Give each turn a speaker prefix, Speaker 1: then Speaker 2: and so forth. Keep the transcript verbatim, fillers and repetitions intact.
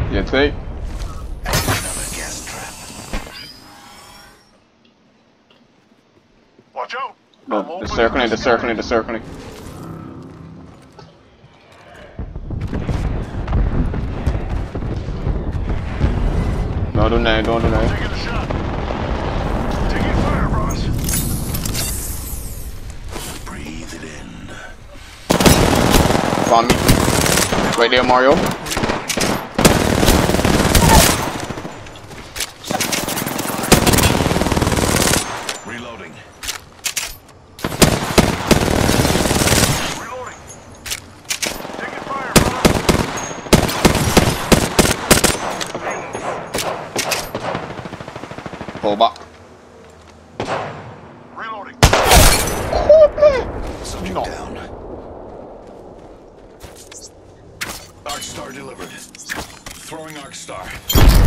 Speaker 1: You see?
Speaker 2: Another gas trap. Watch out!
Speaker 1: No, the circling, the circling, the circling. Don't do that, don't do that.
Speaker 2: Taking a shot. Taking fire, boss. Breathe it in.
Speaker 1: Found me. Right there, Mario.
Speaker 2: Reloading. Reloading. Taking fire, boss.
Speaker 1: Pull back.
Speaker 2: Reloading.
Speaker 1: Subject
Speaker 2: No.
Speaker 1: down.
Speaker 2: Arc Star delivered. Throwing Arc Star.